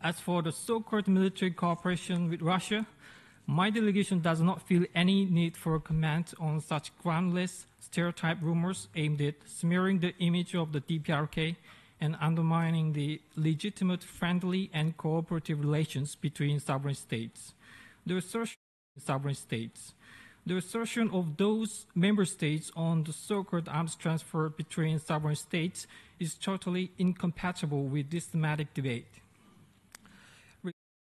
As for the so-called military cooperation with Russia, my delegation does not feel any need for a comment on such groundless stereotype rumors aimed at smearing the image of the DPRK and undermining the legitimate, friendly, and cooperative relations between sovereign states. The assertion of those member states on the so-called arms transfer between sovereign states is totally incompatible with this thematic debate.